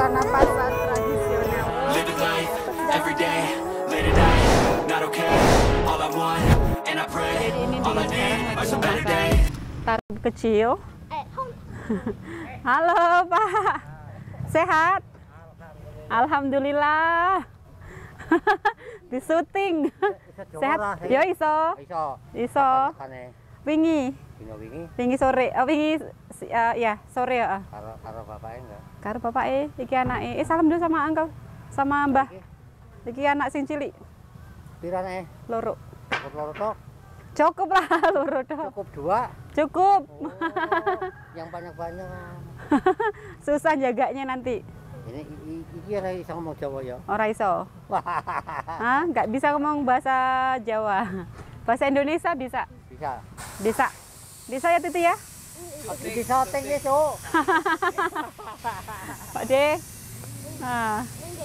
suasana pasar tradisional. Living life every day, late at night, not okay. All I want and I pray, all I need are some better days. Tarif kecil. Halo Pak, sehat? Alhamdulillah. Di syuting. Sehat? Yo iso. Iso. Wingi. Wingi sore. Wingi ya sore ya. Karo bapake enggak? Karo bapake, iki anake. Salam dulu sama uncle, sama Mbah. Iki anak sing cilik. Pira anake? Loro. Cukup loro tok. Cukup lah loro tok. Cukup 2. Cukup. Oh, yang banyak-banyak. Susah jaganya nanti. Ini iki ora iso ngomong Jawa ya. Ora iso. Hah, enggak bisa ngomong bahasa Jawa. Bahasa Indonesia bisa? Bisa. Bisa. Bisa ya Titi ya? Di shooting ya, Cuk. Pak De. Ah.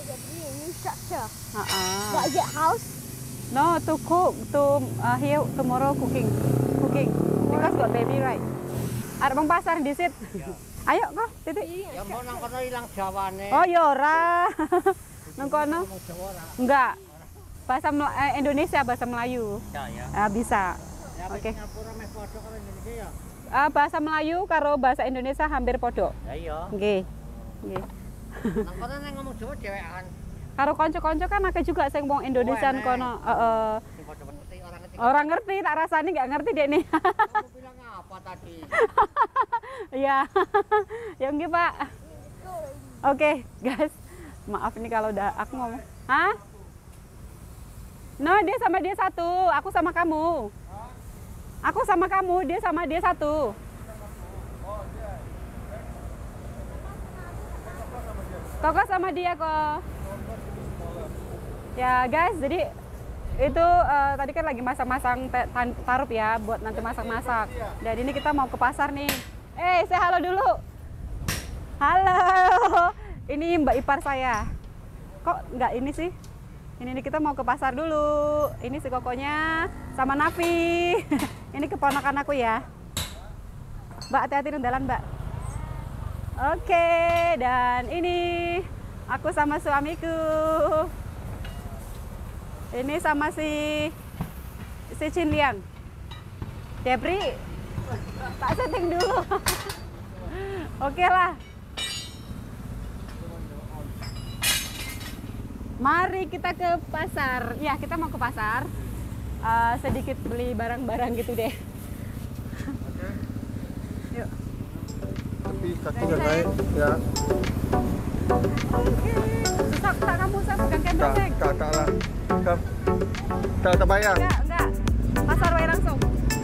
What is it, house? No, to cook, to here tomorrow cooking. Because got baby right. Ada bang pasar di sit. Ayo kok, Titi. Ya mau nang kono ilang Jawane. Oh ya ora. Nang kono? Enggak. Bahasa Indonesia, bahasa Melayu. Ya. Bisa. Oke. Singapura meh padha karo Indonesia ya. Bahasa Melayu karo bahasa Indonesia hampir podo. Ya iya. Nggih. Nggih. Nang kono nang ngomong Jawa dhewekan. Karo kanca-kanca kan akeh juga sing wong Indonesian kono, Sing padha ngerti orang ngerti. Orang ngerti, tak rasani nggak ngerti dek nih. Kamu bilang apa tadi? Iya. Ya nggih, Pak. Oke, guys. Maaf nih kalau udah aku ngomong. Hah? No, dia sama dia satu, aku sama kamu. Aku sama kamu, dia sama dia satu. Toko sama dia kok. Ya guys, jadi itu tadi kan lagi masak-masang tarup ya, buat nanti masak-masak. Dan ini kita mau ke pasar nih. Say halo dulu. Halo. Ini Mbak ipar saya. Kok nggak ini sih? Ini kita mau ke pasar dulu. Ini si kokonya sama Nafi. Ini keponakan aku ya. Mbak, hati-hati di jalan, Mbak. Oke, dan ini aku sama suamiku. Ini sama si Chin Liang. Debri, tak setting dulu. Oke lah. Mari kita ke pasar. Ya, kita mau ke pasar. Sedikit beli barang-barang gitu deh. Yuk. Tapi kaki nggak naik ya. Oke. Susah tak kamu saya pegang kamera, Seng? Tak lah. Tak bayar. Enggak. Pasar wae langsung.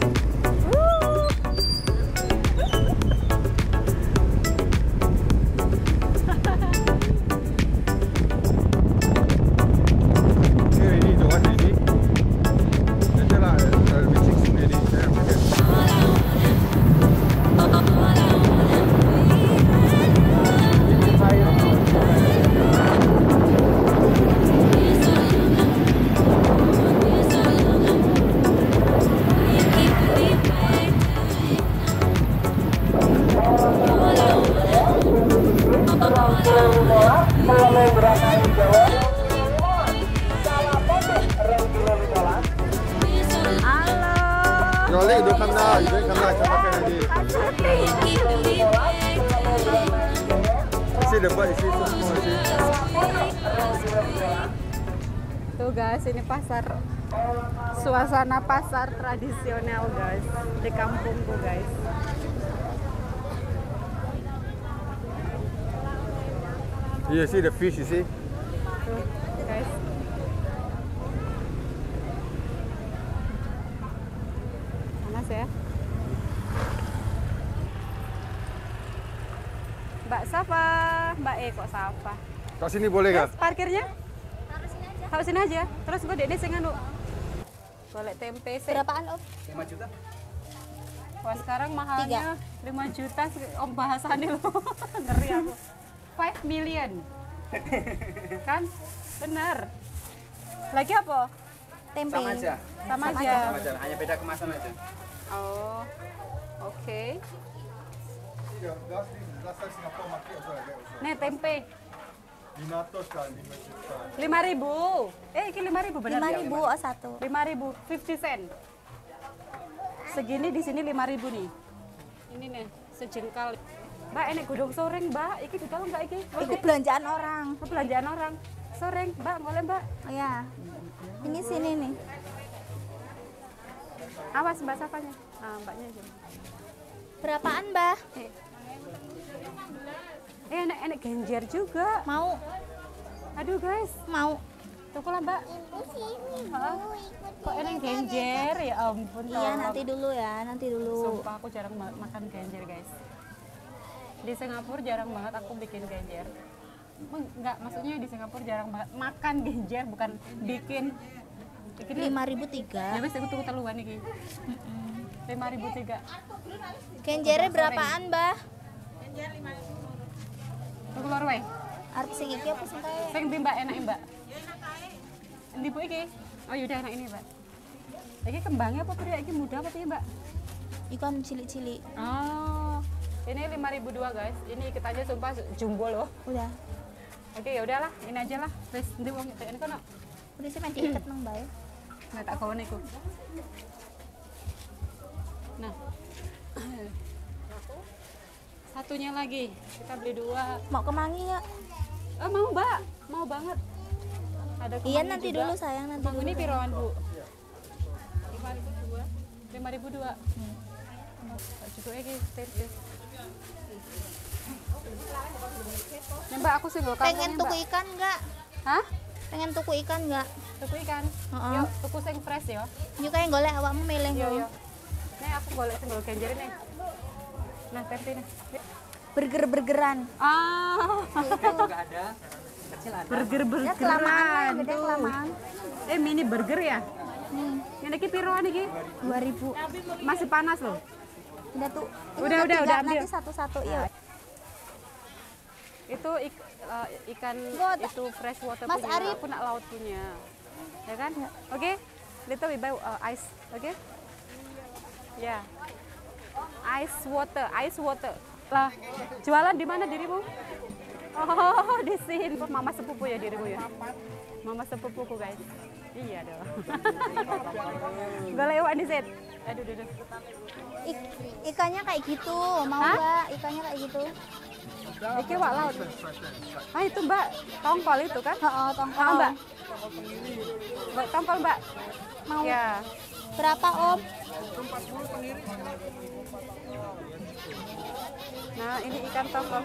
Rolling, you don't come now. You don't come now. Come back already. See the bird. See so small. See. Tuh guys, ini pasar. Suasana pasar tradisional guys di kampungku guys. You see the fish. You see. Tuh guys. Panas ya. Mbak Safa, Mbak kok Safa. Kat sini boleh nggak? Terus parkirnya? Taruh sini aja. Terus gue dede sing anu. Golek tempe sih. Berapaan, Om? 5 juta. Wah, sekarang mahalnya 5 juta om bahasannya lo. Ngeri aku. 5 million. Kan? Bener. Lagi apa? Tempe. Sama aja. Sama aja. Sama aja. Hanya beda kemasan aja. Oh. Oke. Nih tempe. 500 kan 5 juta. 5.000. Iki 5.000 benar. 5.000 oh satu. 5.000, 50 sen. Segini di sini 5.000 nih. Ini nih, sejengkal. Mbak, enek godong soreng, Mbak. Iki di dalam Mbak iki. Itu belanjaan orang. Belanjaan orang. Soreng, Mbak, boleh, Mbak. Oh ya. Ini sini nih. Awas Mbak Safanya. Ah, Mbaknya aja. Berapaan, Mbah? Enek genjer juga. Mau? Aduh, guys. Mau. Tuku lah, Mbak. Heeh. Kok enek genjer? Ya ampun. Iya, tolong. nanti dulu ya, nanti dulu. Sumpah aku jarang makan genjer, guys. Di Singapura jarang banget aku bikin genjer. Enggak, maksudnya di Singapura jarang banget makan genjer, bukan bikin. Bikin 5.003. ya wis aku tuku teluan iki. 5.003. Genjere berapaan, Mbah? Tuku loro wae. Arep sing iki apa sing kae? Sing ndi Mbak enak Mbak? Endi Bu iki? Oh yaudah enak ini Mbak. Iki kembangnya apa pria? Iki muda apa piye Mbak? Ikan cilik-cilik. Oh, ini 5.002 guys. Ini ikannya sumpah jumbo loh. Udah. Oke ya udahlah, ini aja lah. Wis endi wong ini kono. Udah sih main diiket nang bae. Nah tak kawan iku. Nah. Satunya lagi. Kita beli 2. Mau kemangi nggak? Oh, mau Mbak. Mau banget. Ada Iya kemangi nanti juga. dulu sayang, nanti Mang dulu. ini piroan Bu? 5.002. 5.002. Cukup iki tes. Nih Mbak aku sih nggak Pengen tuku ikan nggak? Hah? Pengen tuku ikan nggak? Tuku ikan. Heeh. Yuk, tuku sing fresh ya. Yuk kayak golek awakmu milih Yo yo. yo. Nih aku golek sing golek genjer nih. Nah, Teti nih. Burger-burgeran. Ah. Juga ada. Kecil ada. Ya Burger-burgeran. kelamaan lah, gede Tuh. kelamaan. Mini burger ya? Nih, Yang iki piroan iki? 2.000. Masih panas loh. Udah tuh. Ini Udah, tiga, ambil. nanti satu-satu yuk. Itu ikan God. itu fresh water Mas punya, Arif. aku nak laut punya. Ya kan? Oke. Little we buy ice, oke? Ya. Ice water. Lah, jualan di mana dirimu? Oh, di sini. Mama sepupu ya dirimu ya? Mama sepupuku, guys. Iya dong. Golek iwak di set. Aduh. Ikannya kayak gitu, mau Hah? nggak? Ikannya kayak gitu. Iki iwak laut. Ah, itu Mbak, tongkol itu kan? Oh, tongkol. Ah, Mbak. Mbak, tongkol, Mbak. Mau Ya. berapa Om? Nah, ini ikan tongkol.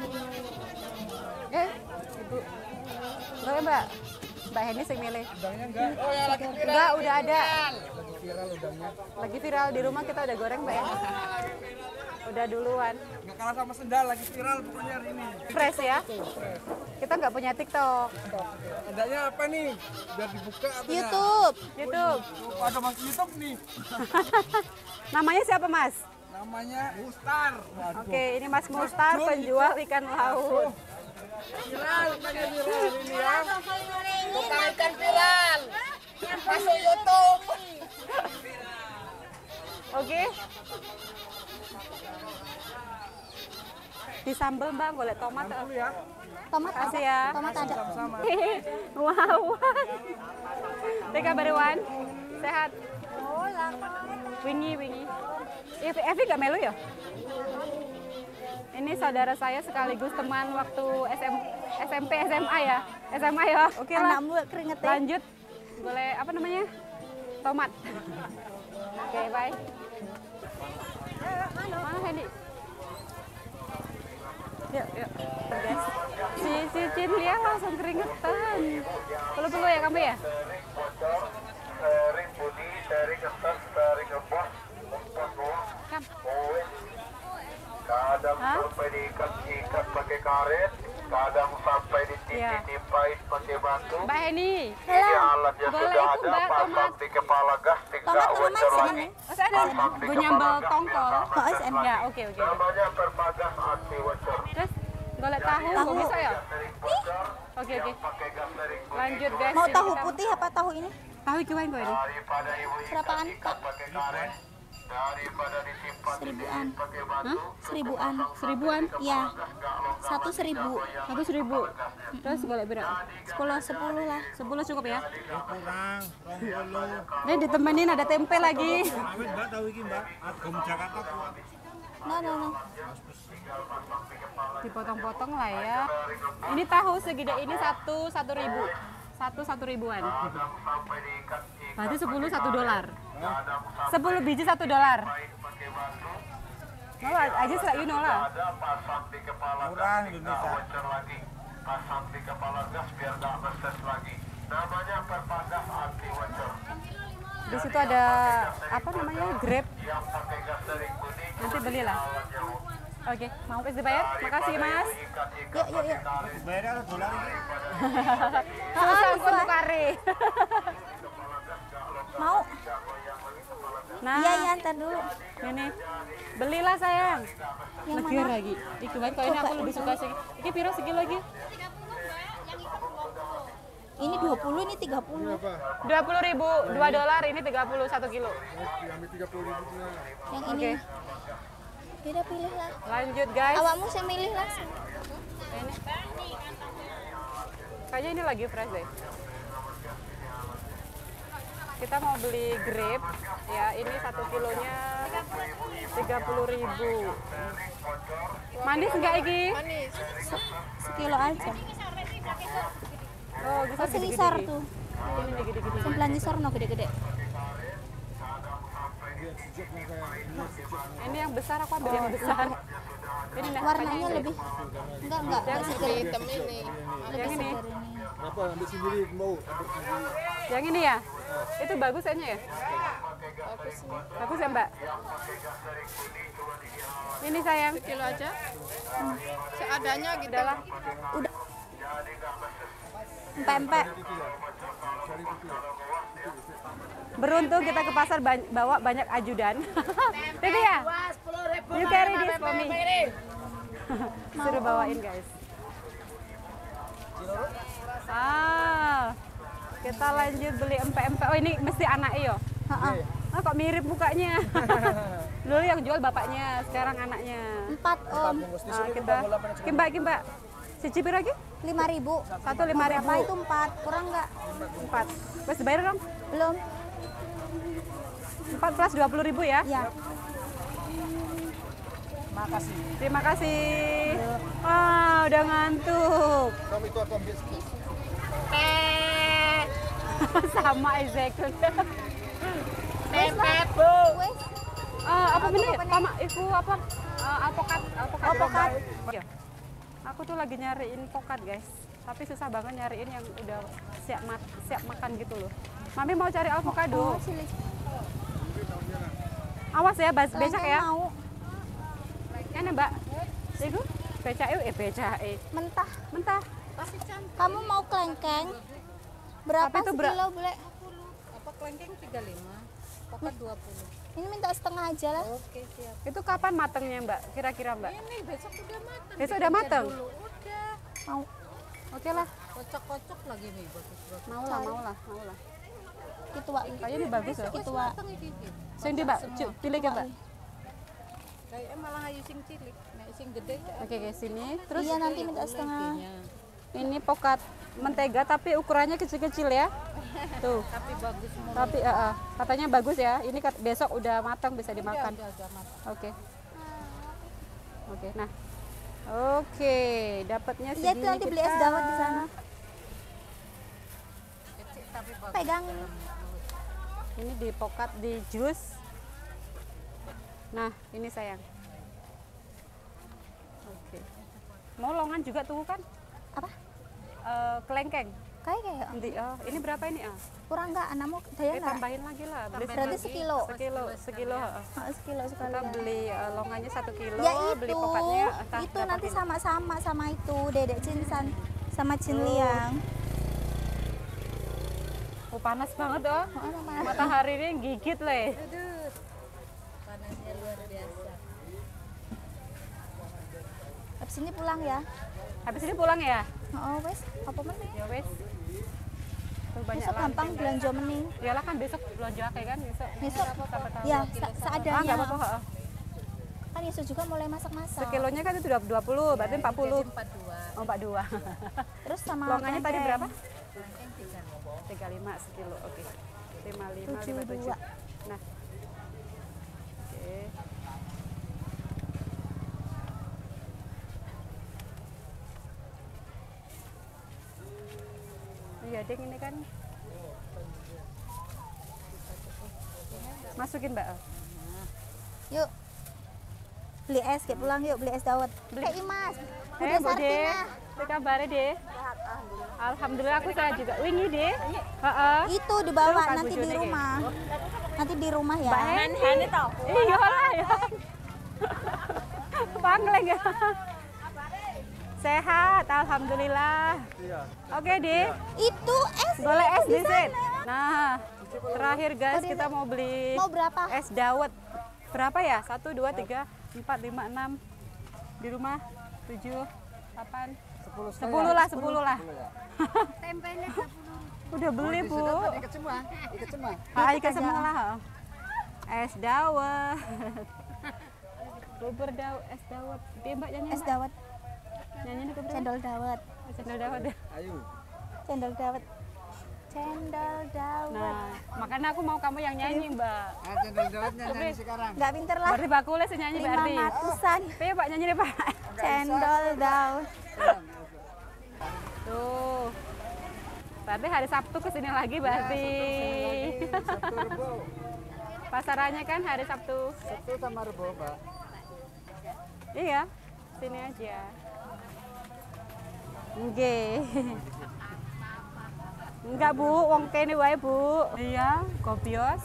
Ibu. Boleh, Mbak? Mbak Heni sing milih. Udangnya enggak? Oh ya lagi viral. Enggak, udah ada. Lagi viral udangnya. Lagi viral di rumah kita udah goreng, Mbak ya. Udah duluan. Enggak kalah sama sendal, lagi viral pokoknya hari ini. Fresh ya. Kita nggak punya TikTok. Adanya apa nih? Biar dibuka apa ya? YouTube. YouTube. Oh, ada masuk YouTube nih. Namanya siapa, Mas? Namanya Mustar. Waduh. Oke, ini Mas Mustar, penjual ikan laut. Viral, ikannya viral ini ya. Tukang ikan viral. Masuk YouTube. Oke. Di sambal Mbak, golek tomat. Ya. Tomat Kasih ada. ya. Tomat ada. Sama. Wow. Teka Barewan. Sehat. Wingi. Evi gak melu ya? Ini saudara saya sekaligus teman waktu SMP, SMA ya. SMA ya. Oke lah. Anakmu keringetin. Lanjut. Boleh apa namanya? Tomat. Oke, bye. Mana Hendy? Yuk. Guys. Si Cinlia langsung keringetan. Perlu ya kamu ya? Sharing budi, sharing kesan, sharing ngebos, Kam. kadang Hah? sampai diikat pakai karet, kadang sampai Iya. ditimpain pakai batu. Mbak Heni. Ini alat yang Boleh sudah itu, ada, Mbak, pasang tomat. di kepala gas, tinggal Tomat mana, Mas? wajar Yang lagi. mana? Oh, saya ada Pasang di gue kepala nyambel gas, tongkol. biar Oh, aman. Ya, oke. Namanya perbagas anti wajar. Terus golek tahu, Tahu. kok bisa ya? Sering bocor, Oke. pakai gas sering budi. Lanjut guys. Mau ini tahu kita- putih apa tahu ini? Tahu iki wae kok ini. Daripada ibu ikat Berapaan, ikat pakai karet, Seribuan. Hah? Seribuan. Seribuan? Iya. 1.000. 1.000. Terus golek berapa? 10 lah. 10 cukup ya? Kurang, 20. Ini ditemenin ada tempe lagi. Awet Mbak tahu iki Mbak, agam Jakarta kuat. No. Dipotong-potong lah ya. Ini tahu segede ini 1.000. 1.000-an. Berarti 10 $1. 10 biji $1. No, I just let you know lah. Murah Indonesia. Di situ ada apa namanya? Grab. Nanti belilah. Oke, mau kasih dibayar? Makasih Mas. Yuk. Bayarnya ada dolar ini. Susah untuk kare. Mau? Nah, Iya, ntar dulu. ini belilah sayang. Yang Legir mana? lagi. Iki baik kalau ini aku lebih suka sih. Iki piro segilo lagi? Ini 20, ini 30. 20.000, $2, ini 30 1 kilo. Ambil 30.000 punya. Yang Oke, ini. Beda pilih lah. lanjut guys. Awakmu saya milih lah. Ini. Kayaknya ini lagi fresh deh. Kita mau beli grape, ya ini 1 kilonya 30.000. Manis nggak Iki? Sekilo aja. Oh, bisa Oh, selisar gede-gede. tuh. Ini nih gede-gede. Sembilan di sorno gede-gede. Ini yang besar, aku ambil yang besar. Ini nah, Warnanya lebih enggak Yang segar hitam ini. yang ini. Kenapa ambil sendiri mau? Ambil sendiri. Yang ini ya? Itu bagus kayaknya ya? Bagus ya Mbak? Ini sayang. Kilo aja. Seadanya gitu. Udah lah. Udah. Empek-empek. Beruntung kita ke pasar bawa banyak ajudan. Tadi ya? You carry this for me. Suruh bawain guys. Kita lanjut beli empek-empek. Oh ini mesti anak yo. Heeh. Oh, kok mirip mukanya. Dulu yang jual bapaknya, sekarang anaknya. 4 Om. Kita Kimba. Siji piro lagi? 5.000. Satu 5.000. Berapa itu 4? Kurang enggak? 4. Wes bayar dong. Belum. 4 plus 20.000 ya. Ya. Terima kasih. Udah ngantuk. Kamu itu aku ambil sedikit. Sama exactly. Wes. Apa bener? Sama itu apa? Alpukat. Alpukat. Iya. Aku tuh lagi nyariin pokat guys, tapi susah banget nyariin yang udah siap makan gitu loh. Mami mau cari avocado. Oh, sini. Awas ya, becak ya. Mau Ini Mbak. Itu becak becak mentah. mentah. Kamu mau kelengkeng? Berapa Tapi itu sekilo, boleh? Apa kelengkeng 35, pokat 20. Ini minta setengah aja lah. Oke, siap. Itu kapan matangnya Mbak? Kira-kira Mbak? Ini besok udah matang. Besok udah matang? Dulu. Udah. Mau. Oke lah. Kocok-kocok lagi nih bagus-bagus. Mau lah. Gitu, Wak. Kayaknya ini bagus loh. Gitu, Wak. Matang ini. Sing di Mbak, pilih ke Mbak. Kayaknya malah ayu sing cilik. Nek sing gede Oke, sini. Terus Iya, nanti minta setengah. ini pokat mentega tapi ukurannya kecil-kecil ya. Tuh. Tapi bagus semua. Tapi katanya bagus ya. Ini besok udah matang bisa dimakan. Udah matang. Oke. Oke, nah. Oke, dapatnya segini. Iya, itu nanti beli es dawet di sana. Kecil tapi bagus. Pegang. Ini di pokat di jus. Nah, ini sayang. Oke. Mau longan juga tunggu kan? Apa? Kelengkeng. Kayak Nanti, ini berapa ini? kurang enggak? Anakmu daya enggak? Tambahin lagi lah. Beli Berarti sekilo. sekilo. Sekilo sekali. Kita beli longannya 1 kilo, Ya beli itu, pokatnya itu berapa nanti kilo? sama-sama sama itu Dedek Cinsan sama Cin Liang. Oh, panas banget oh. Mana? Matahari ini gigit leh. Aduh. Panasnya luar biasa. Habis ini pulang ya. Habis ini pulang ya? Oh, wes, apa meneh? Ya wes. tuh banyak Besok gampang lanceng. belanja mending. Iyalah kan besok belanja kayak kan besok. Besok Siapa tahu. ya Ah, nggak seadanya. apa-apa. heeh. Kan besok juga mulai masak-masak. Sekilonya kan itu 20, berarti 40. 42. Oh, 42. Terus sama Longannya tadi tempe. berapa? 35 sekilo. Oke. 55, 57. 72. Nah. Oke. Iya, ding ini kan. Masukin, Mbak. Yuk. Beli es, kayak pulang yuk beli es dawet. Kayak Imas. Bude Bu De. Sartina. Apa kabar, De? Alhamdulillah aku sehat juga. Wingi, De. Heeh. Itu dibawa Tuh, kan nanti di bojone kayak. rumah. Nanti di rumah ya. Mbak Hen tau. Iya lah ya. Pangleng ya. Sehat, alhamdulillah. Oke, De. Itu es. Boleh es di sana. sini. Nah, terakhir guys kita mau beli Mau berapa? es dawet. Berapa ya? 1, 2, 3, 4, 5, 6. Di rumah 7, 8, 10 lah, 10 lah. Tempenya 10. Udah beli, Bu. Ikat semua. Ikat semua. Ah, ikat semua lah. Es dawet. Bubur dawet, es dawet. Dia Mbak nyanyi, Es Mbak. dawet. Nyanyi nih keberapa? Cendol dawet. Cendol dawet. Ayo. Cendol dawet. Cendol dawet. Nah, makanya aku mau kamu yang nyanyi, Mbak. Cendol dawetnya nyanyi sekarang. Nggak pinter lah. Berarti bakule sih nyanyi berarti. 500-an. Tapi Pak nyanyi deh, Pak. Cendol dawet. Tuh. Berarti hari Sabtu kesini lagi berarti. Sabtu Rebo. Pasarannya kan hari Sabtu. Sabtu sama Rebo, Mbak. Iya, sini aja. Nggih. Enggak, Bu, wong kene wae, Bu. Iya, kopios.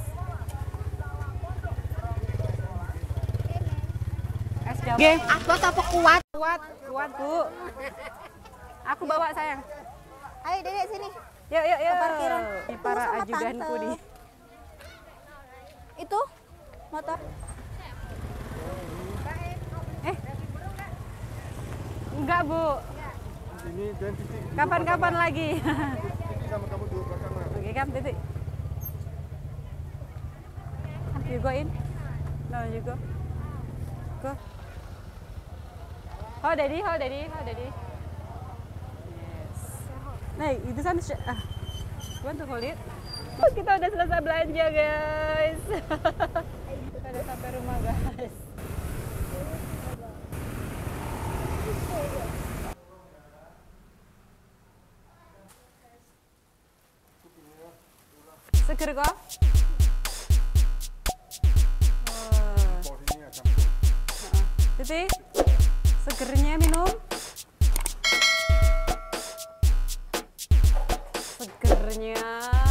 Es dawet. Nggih, Atlas apa kuat? kuat, kuat, Bu. Aku bawa sayang. Ayo Dedek sini. Yuk, yuk, yuk. Ke parkiran. Ini Tunggu para sama ajudanku tante. nih. Itu motor. Enggak, Bu. Ini dan titik. Kapan-kapan lagi. Titik sama kamu dua belakangan. Oke, kan titik. You go in. No, you go. Go. Hold daddy, hold daddy, hold daddy. Yes. Nah, itu kan you want to hold it? Oh, kita udah selesai belanja, guys. Kita udah sampai rumah, guys. Seger kok? Posisinya campur. Titi, segernya minum. Segernya.